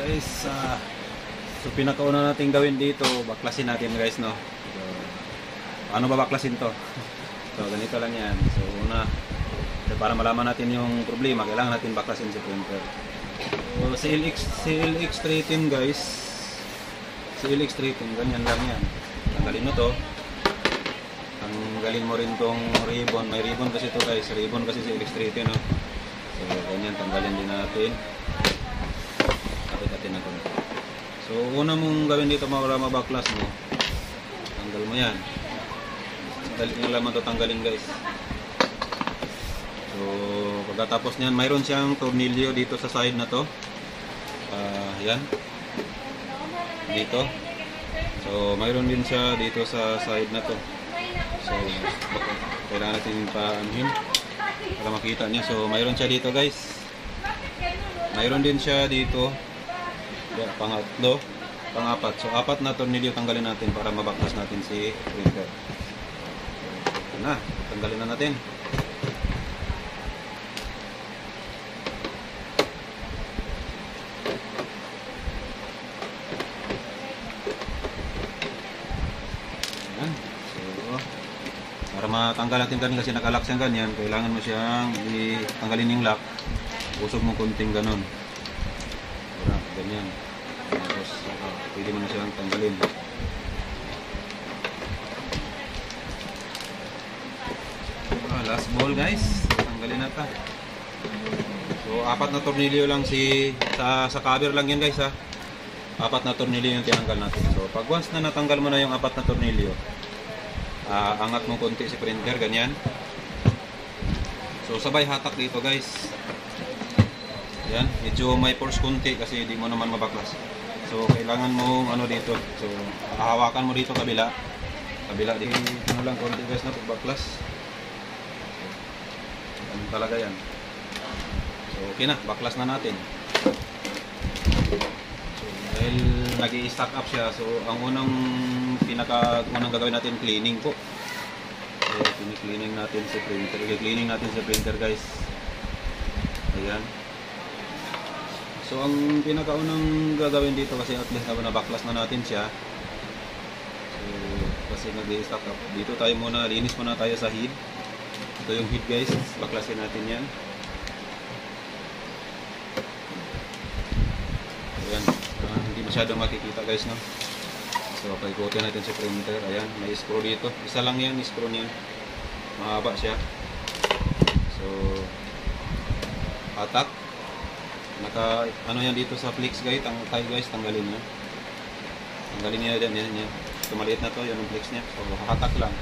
guys, so pinakauna natin gawin dito, baklasin natin guys, no. So, paano ba baklasin to? So ganito lang yan. So una, para malaman natin yung problema, kailangan natin baklasin si printer. So CLX 310 guys, CLX 310, ganyan lang yan. Tanggalin mo to, tanggalin mo rin tong ribbon. May ribbon kasi to guys, ribbon kasi CLX 310, no. So ganyan, tanggalin din natin. Kapit-katin natin. So una mong gawin dito para mabaklas mo, tanggal mo yan. Dali nyo lang ito tanggalin guys. So pagkatapos nyan, mayroon siyang tornilyo dito sa side na to. Yan dito. So mayroon din siya dito sa side na to. So kailangan natin paanuhin para makita niya. So mayroon siya dito guys. Mayroon din siya dito. Pangatlo, pangapat. So apat na tornilyo tanggalin natin para mabaklas natin si printer. So, na, tanggalin na natin. Ayan. So para matanggal natin ganun, kasi nakalock siyang ganyan, kailangan mo siyang tanggalin yung lock. Usog mo konting ganun. Ganyan. Tapos pwede mo na siyang tanggalin. Last ball guys, tanggalin na ta. So apat na tornilyo lang sa cover lang yan guys ha. Apat na tornilyo yung tinanggal natin. So pag once na natanggal mo na yung apat na tornilyo, angat mo konti si printer, ganyan. So sabay hatak dito guys. Yan, medyo may force konti kasi di mo naman mabaklas. So kailangan mo ano dito. So hahawakan mo dito kabila di ano lang konti guys na pagbaklas. Ganun talaga yan. So okay na, baklas na natin. So dahil nag-i-stack up siya, so ang unang gagawin natin, cleaning po. So cleaning natin si printer guys. Ayan. So ang pinakaunang gagawin dito, kasi at least nabaklas na natin siya. So kasi nag-i-stack up. Dito tayo muna, linis muna tayo sa head. Ito yung head guys, baklasin natin yan. Ayan, hindi masyadong makikita guys, no? So paikutin natin sa printer. Ayan, may screw dito. Isa lang yan, screw niyan. Mahaba siya. So atak. Ano yan dito sa flex guys, guys, tanggalin nyo. Tanggalin niya yan. Ito maliit na to, yun ang flex niya. So hatak lang.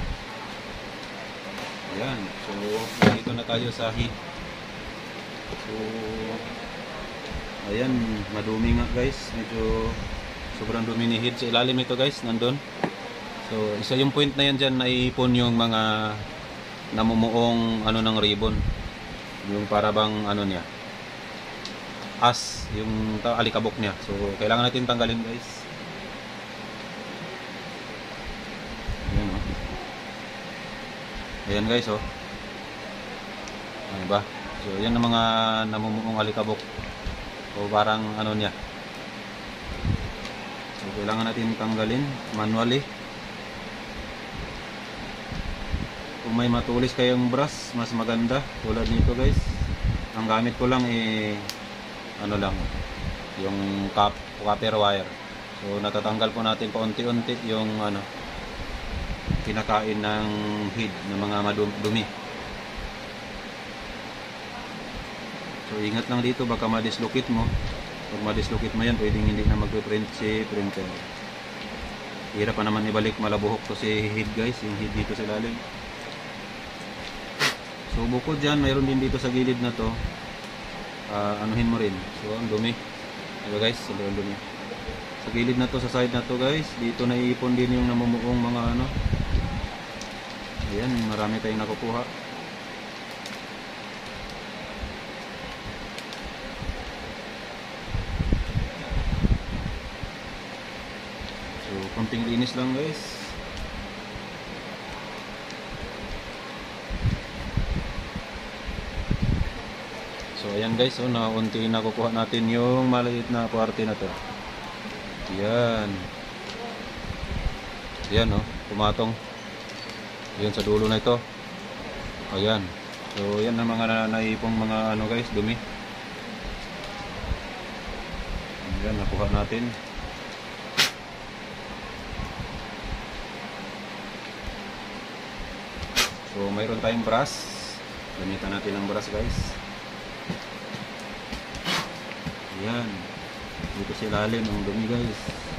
Ayan, so dito na tayo sa head. So ayan, madumi nga guys. Medyo sobrang dumi ni head. Sa ilalim ito guys, nandun. So isa yung point na yan dyan, naipon yung mga namumuong ano ng ribbon. Yung para bang ano niya, yung alikabok niya. So kailangan natin tanggalin guys. Ayan, oh. Ayan guys, oh. Ano ba? So yan ang mga namumuong alikabok o parang ano niya. So kailangan natin tanggalin manually. Kung may matulis kayong brush, mas maganda. Tulad nito guys, ang gamit ko lang ano lang, yung copper wire. So natatanggal po natin paunti-unti yung ano, kinakain ng head ng mga madumi. So ingat lang dito, baka ma-dislocate mo. Pag ma-dislocate mo yan, pwedeng hindi na mag-print si printer. Hirap pa naman ibalik, malabuhok to si head guys, yung head dito sa ilalim. So bukod dyan, mayroon din dito sa gilid na to. Anuhin mo rin. So ang dumi. Diba guys, sobrang dumi. Sa gilid na to, sa side na to guys, dito naiipon din yung namumuong mga ano. Ayan, marami tayong nakukuha. So konting linis lang guys. So Ayan guys, so naunti na kukuha natin yung maliit na parte na to. Yan. Yan oh, pumatong. Yan sa dulo na ito. Ayan. So yan ang mga naipong mga ano guys, dumi. Ayan, nakuha natin. So mayroon tayong brush. Gamitan natin ang brush guys. Ayan. Dito sa ilalim ang dumi guys.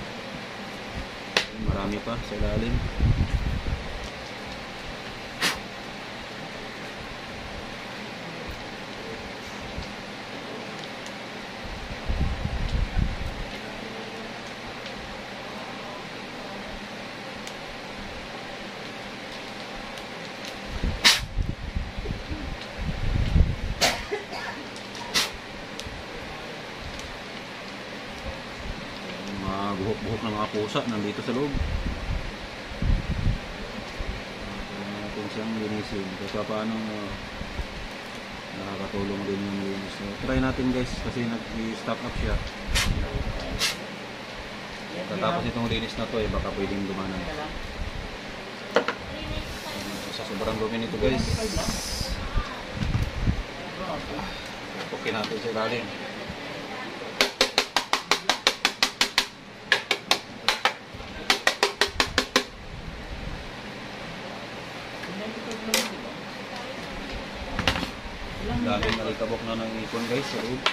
Ayan, marami pa sa ilalim. Buhok-buhok ng mga pusa nandito sa loob. Natin siyang linisin. Kaya paano nakakatulong din yung linis. So, try natin guys kasi nag-stock up siya. Tatapos itong linis na to baka pwedeng dumanan. Sa sobrang dumi nito guys. Tukin natin sa ilalim. Daming nalikabok na ng ipon guys sa loob.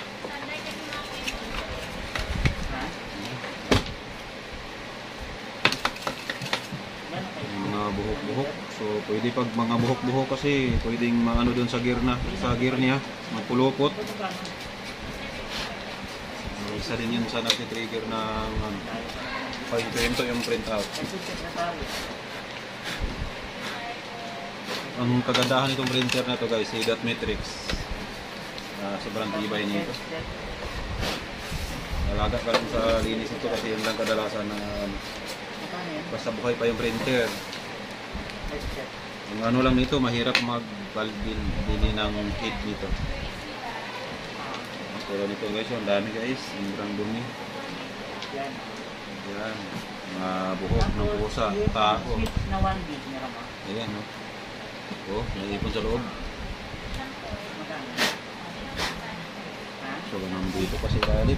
Mga buhok-buhok. So pwede pag mga buhok-buhok kasi pwedeng maano doon sa gear niya, magpulupot. Isa din yun sa nagti-trigger ng pag-prento yung printout. Ang kagandahan nitong printer na to guys, si Dot Matrix. Sobrang tibay nito. Alaga ka lang sa linis nito kasi yun lang kadalasan na basta buhay pa yung printer. Ang ano lang nito, mahirap mag-bili ng heat dito. Pero nito guys, ang dami guys, sobrang dumi. Yan. Mga buhok ng pusa, tao. Ayan no. Oh, naipon sa loob. So, nandito pa si Talib.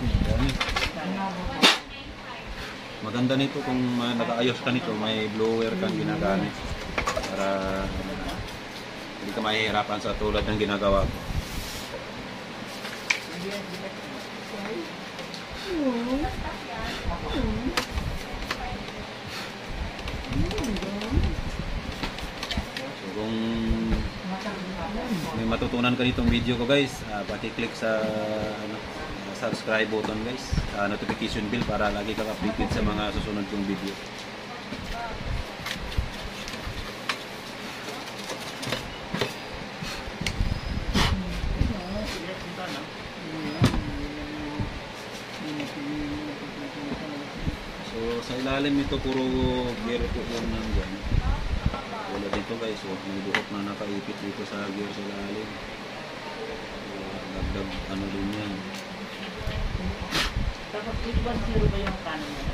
Maganda nito kung nag-aayos ka nito, may blower kang ginagamit para hindi ka mahihirapan sa tulad ng ginagawa ko. Kung may matutunan ka nitong video ko guys, pati-click sa subscribe button guys, notification bell para lagi kang updated sa mga susunod kong video. So sa ilalim nito puro gear po yung nandyan. Wala dito guys, may buhok na nakaipit dito sa gear sa ilalim. Dagdag ano din yan. Tapos 810 ba yung kanan mo?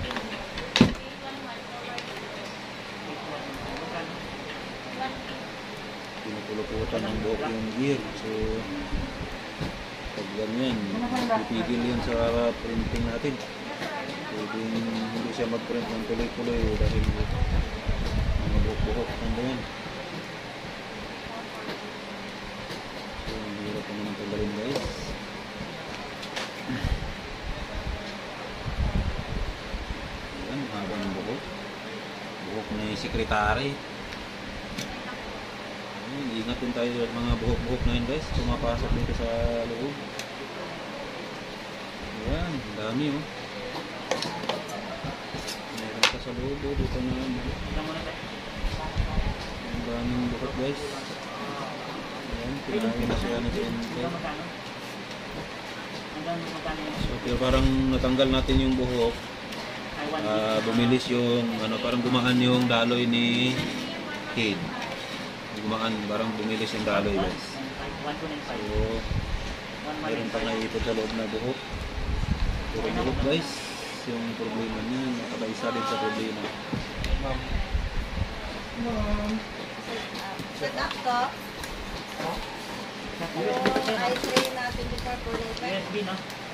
Pinupuluputan ng buhok yung gear. So pag ganyan, pipigil yan sa printing natin. Pwedeng hindi siya mag-print ng tuloy-tuloy dahil mga buhok-buhok nanda yan. So ang hirap pa naman tanggalin guys. Ayan, haba ng buhok. Buhok ni sekretary. Ayan, ingat din tayo sa mga buhok-buhok na yun guys. Pumapasok dito sa loob. Ayan, dami oh. Meron pa sa loob oh, dito na ang daming buhok guys. Ayan, kinahin na siya na so pero parang natanggal natin yung buhok. Bumilis yung ano, parang gumaan yung daloy ni Kid. Gumaan, parang bumilis yung daloy guys. So Mayroon pang naiipot sa loob na buhok. Puro buhok guys. Yung problema niya, nakakaisa din sa problema. Set up to. Yung i-tray natin before pulutan. USB na.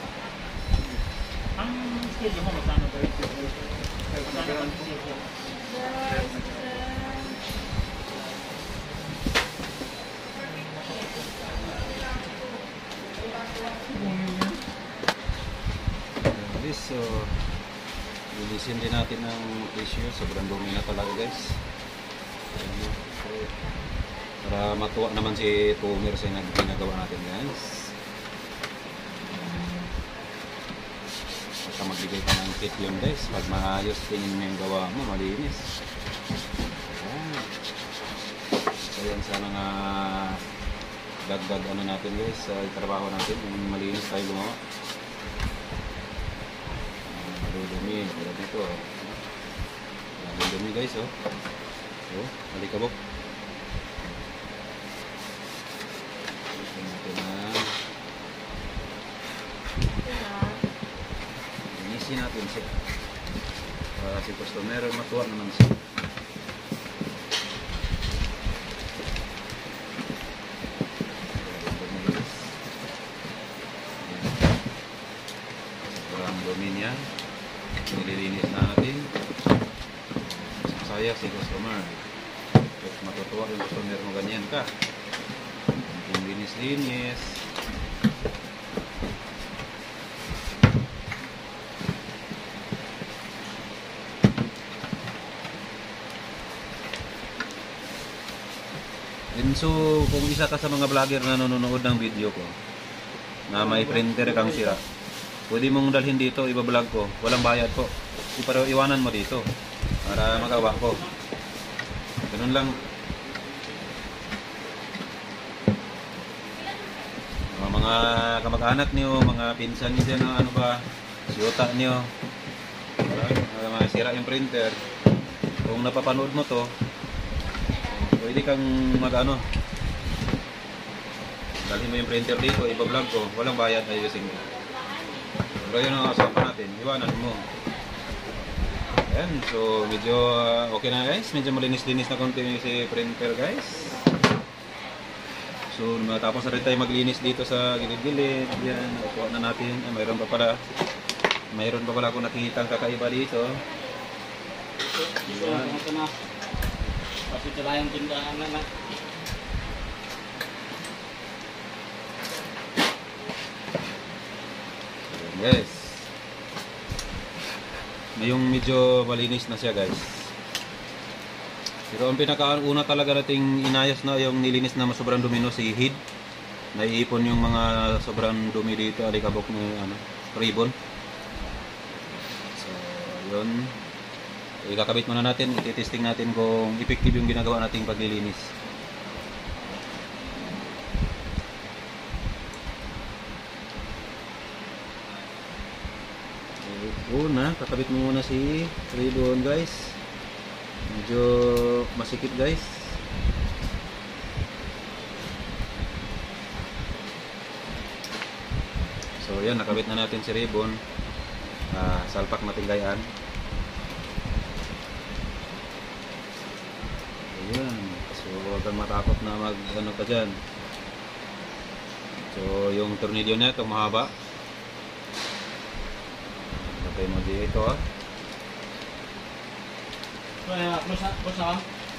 Ang skill mo magkano ba ito? Magkano ang skill mo? Guys, so linisin din natin ng tissue. Sobrang dumi na talaga guys. Ayan, so, para matuwa naman si Tomer sa ginagawa natin guys. Basta magbigay ka ng tip yun guys. Pag maayos tingin mo yung gawa mo, malinis. Ayan. So yan sa mga dagdag ano natin guys, sa trabaho natin, yung malinis tayo gumawa. Dumi, tulad nito. Dumi guys, oh. So, malikabok. Linisin natin siya. Para si customer matuwa naman siya. Sobrang dumi niya. Nililinis na natin. Saya si customer. At matutuwa yung customer mo ganyan ka. Yung linis-linis. And so, kung isa ka sa mga vlogger na nanonood ng video ko na may printer kang sira, pwede mong dalhin dito, iba-vlog ko. Walang bayad po. Pero iwanan mo dito para magawa ko. Ganun lang. Mga kamag-anak niyo, mga pinsan niyo dyan, ano ba, siyota niyo. Mga sira yung printer. Kung napapanood mo to, pwede kang mag-ano. Dalhin mo yung printer dito, iba-vlog ko. Walang bayad, ayusin ko. Pero yun ang asapan natin, iwanan mo. Ayan, so medyo okay na guys. Medyo malinis-linis na konti si printer guys. So matapos na rin tayo maglinis dito sa gilid-gilid. Yan, nakuha na natin. Mayroon pa pala akong nakikita kakaiba dito. Yan. Kasi sila yung tindahan na. Guys, ngayong medyo malinis na siya guys. Pero ang pinakauna talaga nating inayos na yung nilinis na sobrang dumi no, si head. Naiipon yung mga sobrang dumi dito, alikabok ng ribbon. So yun, ikakabit muna natin, ititesting natin kung effective yung ginagawa nating paglilinis. Una, kakabit mo muna si ribbon guys. Medyo masikip guys. So yan, nakabit na natin si ribbon. Salpak natin gayaan. Ayan. So huwag kang matakot na mag ano ka dyan. So yung tornilyo niya itong mahaba. Okay mo dito Kaya, basta ka?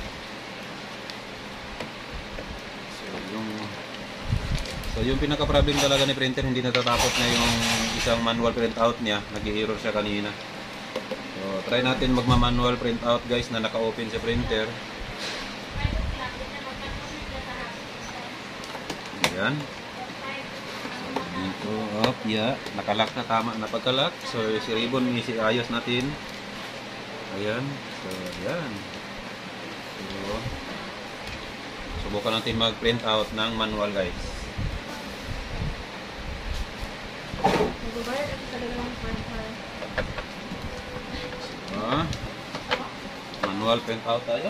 So yung pinaka-problem talaga ni printer, hindi natatapos na yung isang manual printout niya. Nag-i-error siya kanina. So try natin magma-manual printout guys na naka-open sa printer. Ayan. Dito, up, yeah. Nakalock na, tama na pagka-lock. So, si ribbon, ayos natin. Ayan. So, ayan. So, subukan natin mag-print out ng manual, guys. So, manual print out tayo.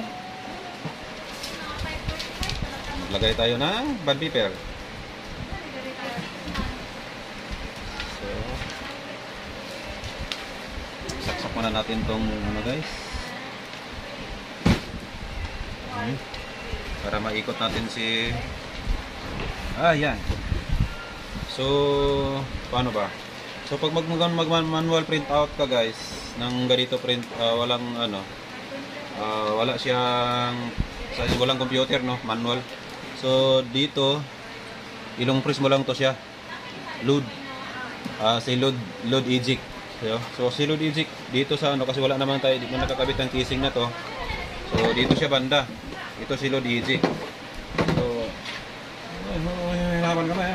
Maglagay tayo ng bond paper. muna natin tong ano guys. Para maikot natin si yan. So paano ba? So pag manual print out ka guys ng ganito print, walang ano, wala siyang walang computer, no, manual. So dito ilong press mo lang to siya. Load si load eject. So si load eject dito sa ano, kasi wala naman tayo, di mo nakakabit ang casing na to. So dito siya banda. Ito si load eject. So laban ka ba?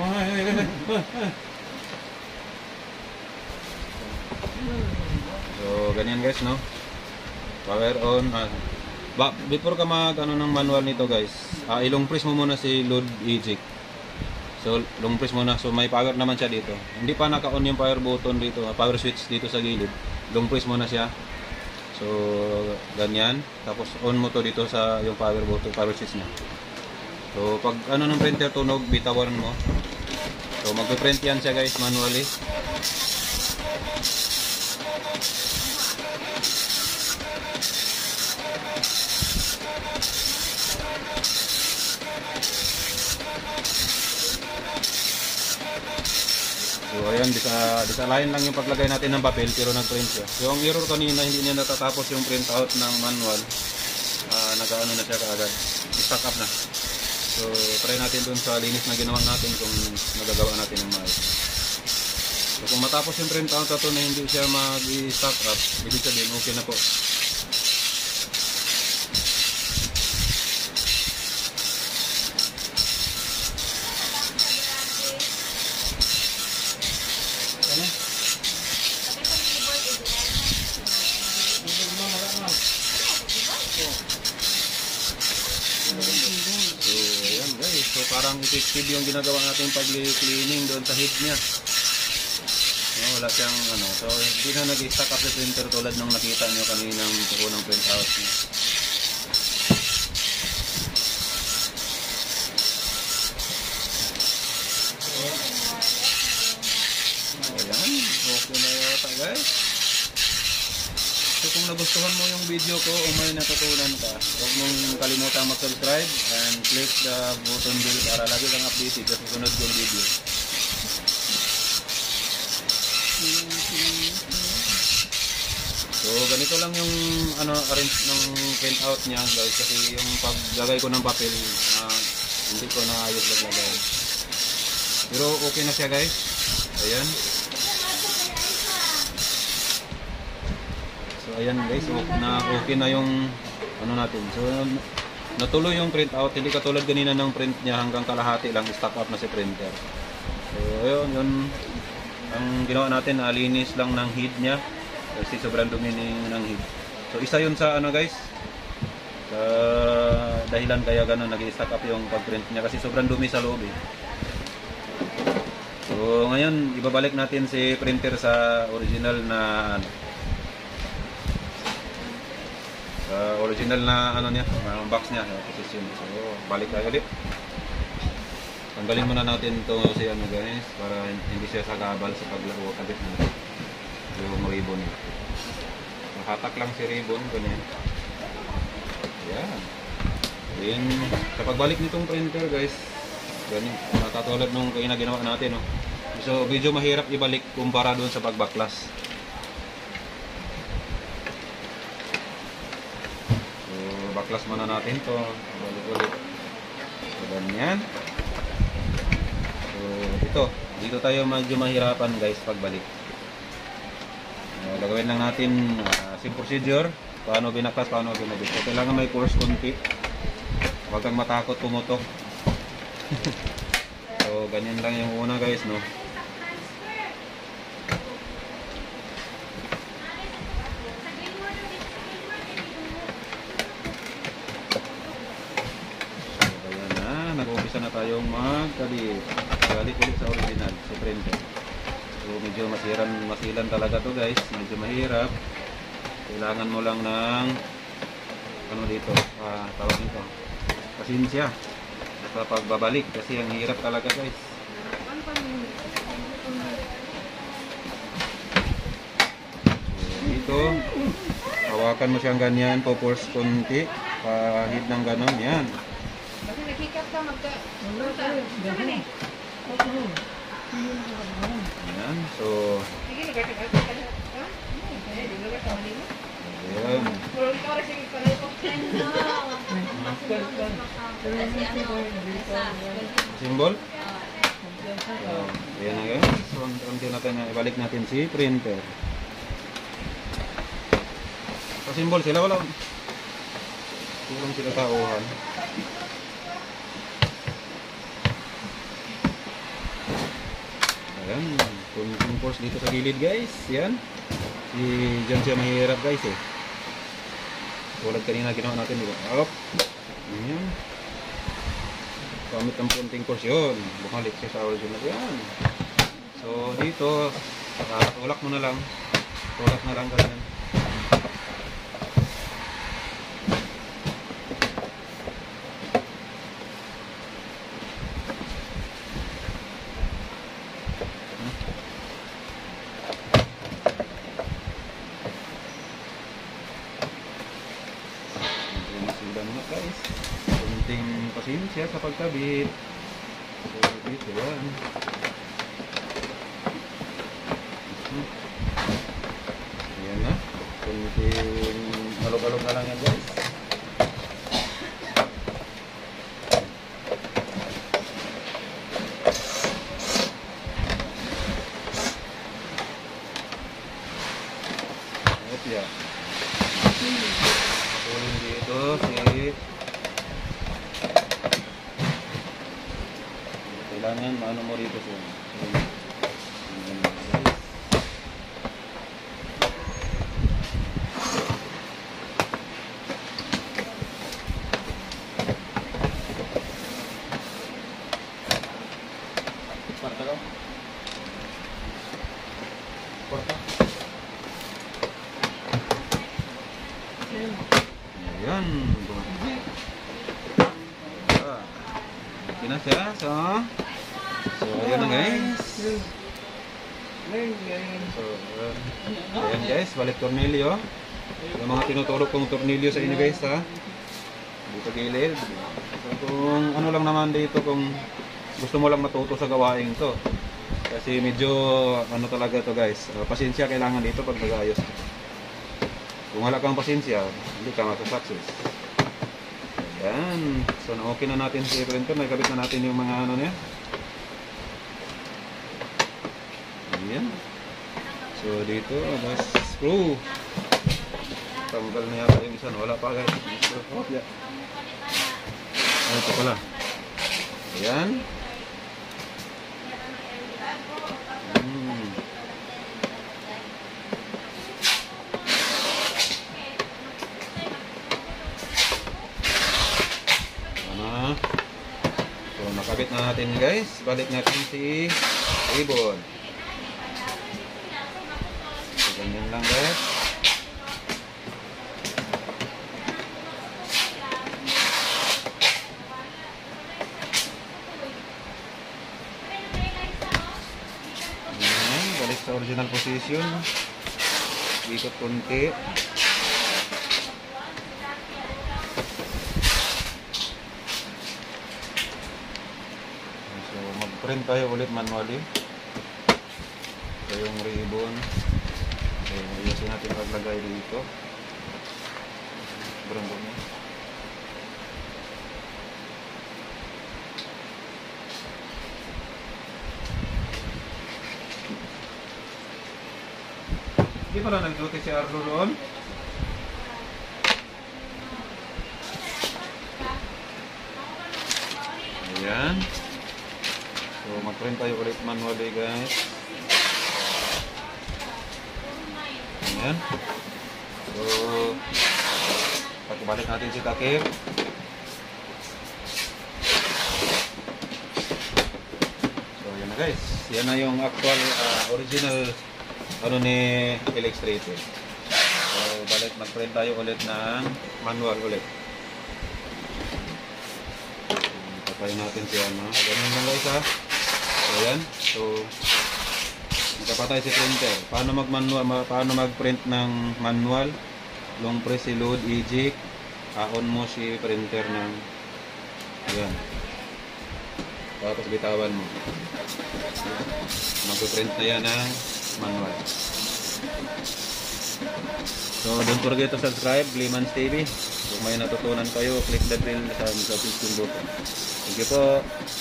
So ganyan guys, no. Power on. Before ka mag ano ng manual nito guys, ilong press mo muna si load eject. So long press muna. So may power naman siya dito. Hindi pa naka-on yung power button dito, power switch dito sa gilid. Long press muna siya. So ganyan. Tapos on mo to dito sa yung power button, power switch niya. So pag ano ng printer tunog, bitawan mo. So magpe-print yan siya guys manually. So ayan, disalain lang yung paglagay natin ng papel pero nag-print siya. So ang error kanina, hindi niya natatapos yung print out ng manual. Nag-ano na siya kaagad. Stack up na. So try natin dun sa linis na ginawa natin kung magagawa natin ng maayos. So kung matapos yung print out ito na hindi siya mag-stack up, ibig sabihin okay na po. So parang effective yung ginagawa natin pag-cleaning doon sa head niya. No, wala siyang ano. So hindi na nag-stack up sa printer tulad nung nakita nyo kaninang unang print out niya. Ayan, okay na yata guys. So kung nagustuhan mo yung video ko o may natutunan ka, huwag mong kalimutan mag-subscribe and click the button bell para lagi kang updated sa susunod kong video. So ganito lang yung ano arrange ng print out niya guys, kasi yung paglagay ko ng papel hindi ko naayos lagay. Pero okay na siya guys. Ayan. So ayan guys, okay na yung ano natin. So natuloy yung print out, hindi katulad ganina ng print niya hanggang kalahati lang stack up na si printer. So ayun, yun ang ginawa natin, alinis lang ng head niya kasi sobrang dumi ng head. So isa yun sa ano guys, sa dahilan kaya ganun nag-stack up yung pag-print niya kasi sobrang dumi sa loob eh. So ngayon ibabalik natin si printer sa original na ano, original na ano niya, box niya, position. So balik tayo ulit. Tanggalin muna natin to si ano guys para hindi siya sagabal sa paglaro kabit natin yung ribbon niya. Hatak lang si ribbon ganyan. Yan. Then sa pagbalik nitong printer guys, ganyan katulad nung ginawa natin, no. So medyo mahirap ibalik kumpara doon sa pagbaklas. Baklas muna natin to, balik ulit. So ganyan. So dito tayo medyo mahirapan guys pagbalik. Gagawin lang natin same procedure, paano binaklas, paano binabit. So kailangan may force konti, huwag kang matakot pumutok. So ganyan lang yung una guys, no. Nag-umpisa na tayong magkabit. Balik ulit sa original, sa printer. So medyo masilan talaga to guys. Medyo mahirap. Kailangan mo lang ng ano dito, tawag nito, pasensya sa pagbabalik kasi ang hirap talaga guys. So dito dito. Hawakan mo siyang ganyan, po-force konti. Pahid ng ganon, yan. Kasi nag-hiccup ka, Yan, so, ayan. Simbol? Ayan na guys. So, unti natin, ibalik natin si printer. So, simbol sila, wala. Tulong sila tauhan. Ayan, kung force dito sa gilid guys, yan. Diyan siya mahirap guys eh. Tulad kanina ginawa natin, diba? Up. Ayan. Gamit ng punting force yun. Bumalik siya sa original yan. So dito, tulak mo na lang. Tulak na lang ganyan. Guys, kunting pasensya sa pagkabit. So dito yan. Ayan na, kunting alog-alog na lang yan guys. At yan, pulin dito si kailangan maano mo rito siya. Kwarta ka? Kwarta? Ayan. Okay na siya. So ayan na guys. So, ayan guys, balik tornilyo. Yung mga tinutulog kong tornilyo sa inyo guys ha. Dito gilid. So kung ano lang naman dito, kung gusto mo lang matuto sa gawain to. Kasi medyo ano talaga to guys. Pasensya kailangan dito pag nag-ayos. Kung wala kang pasensya, hindi ka masasuccess. Ayan. So na-okay na natin si printer. Nagkabit na natin yung mga ano niya. Ayan. So dito, mas screw. Tanggal na yata yung isa. Wala pa guys. Oh, yeah. Ito pala. Ayan. So nakabit na natin guys. Balik natin si ribbon. So ganyan lang guys. Ayan, balik sa original position. Ikot konti. Print tayo ulit manually. Ito yung ribbon. So, ayusin natin paglagay dito. Brandon mo. Hindi pala nag-duty si Arlo doon. Ayan. So mag-print tayo ulit manually guys. Ayan. So pagkabalik natin si takip. So yan na guys. Yan na yung actual original ano ni Illustrator. So balik mag-print tayo ulit ng manual ulit. Patay natin siya, no? Ganun lang guys ha. So yan. So Kapatay si printer. Paano mag-print ng manual? Long press si load, eject. On mo si printer ng ayan. Tapos bitawan mo. Mag-print na yan ng manual. So don't forget to subscribe, Glimans TV. Kung may natutunan kayo, click the bell sa subscription button. Thank you po.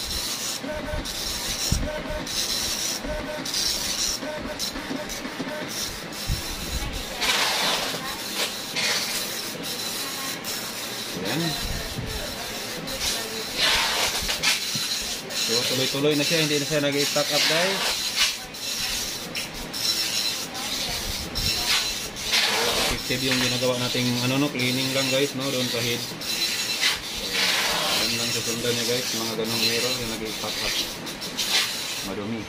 Ayan. So tuloy-tuloy na siya, hindi na siya nag-stack up guys. Effective yung ginagawa nating cleaning lang guys, no, doon sa head. Yan lang susundan niya guys, mga ganong error yung nag-stack up. Madumi.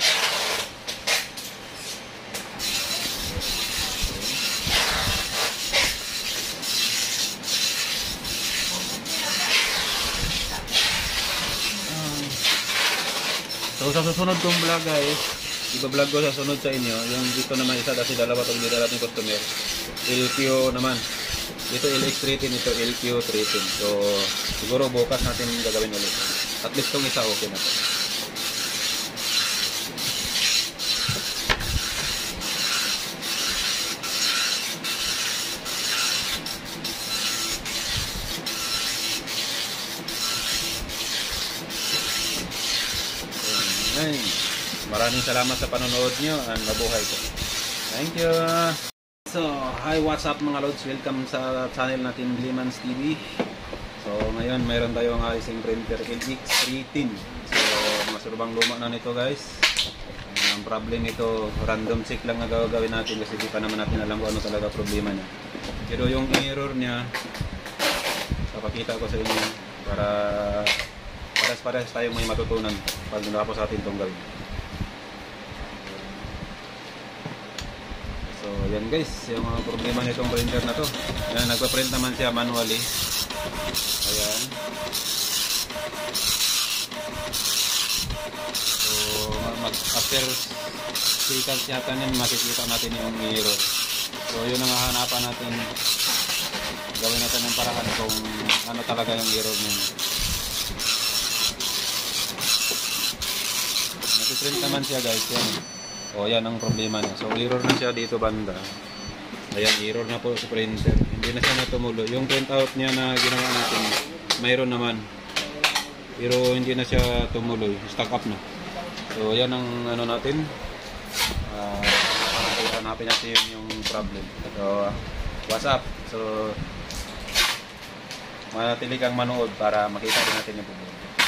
So sa susunod kong vlog guys, iba-vlog ko sa sunod sa inyo, yung dito naman isa kasi dalawa itong nila natin customer. LQ naman. Ito LX13, ito LQ13. So siguro bukas natin gagawin ulit. At least itong isa okay na to. Ay, maraming salamat sa panonood nyo and mabuhay ko. Thank you. So, hi, what's up mga lods? Welcome sa channel natin Glimans TV. So, ngayon mayroon tayong aising printer LX13. So, mga surbang luma na nito guys. Ang problem ito, random check lang na gagawin natin kasi di pa naman natin alam kung ano talaga problema niya. Pero yung error niya, papakita ko sa inyo para pares-pares tayo may matutunan pag natapos natin itong gawin. So yan guys, yung mga problema nitong printer na to. Yan, nagpa-print naman siya manually. Ayan. So after 3 seconds yata yan, makikita natin yung error. So yun ang hahanapan natin. Gawin natin ng paraan kung ano talaga yung error niya. Nag-print naman siya guys, yan. O yan ang problema niya. So error na siya dito banda. Ayan, error na po sa printer. Hindi na siya natumulo. Yung printout niya na ginawa natin, mayroon naman. Pero hindi na siya tumuloy. Stack up na. So yan ang ano natin. Hanapin natin yung problem. So what's up? So manatili kang manood para makita din natin yung problema.